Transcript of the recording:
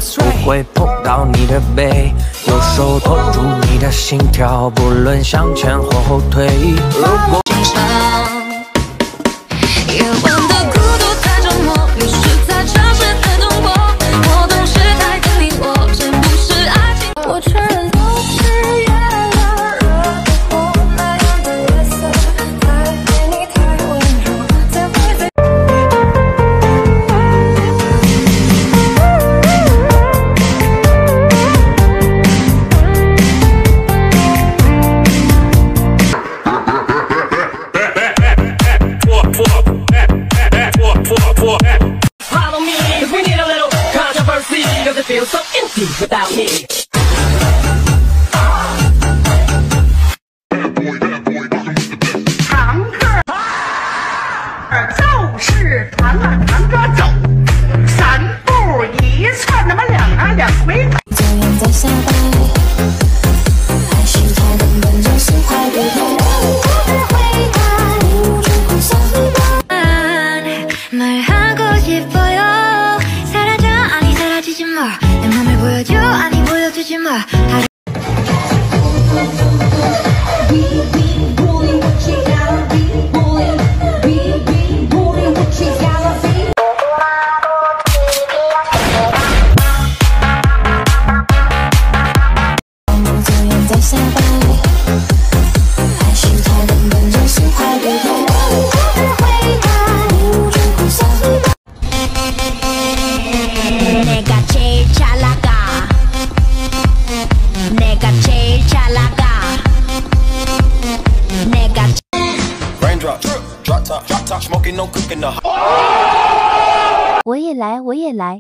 不会碰到你的背，右手托住你的心跳，不论向前或后退。如果夜晚的孤独太折磨，流逝在城市的灯火，我懂时代的你我，真不是爱情。我承认都是月亮惹的祸，那样的月色，太对你太温柔，才会在。 Follow me, cause we need a little controversy, cause it feels so empty without me. 堂客就是弹啊弹着走，三步一窜，那么两回。 这样在下班，还是他根本就是坏对头。 我也来，我也来。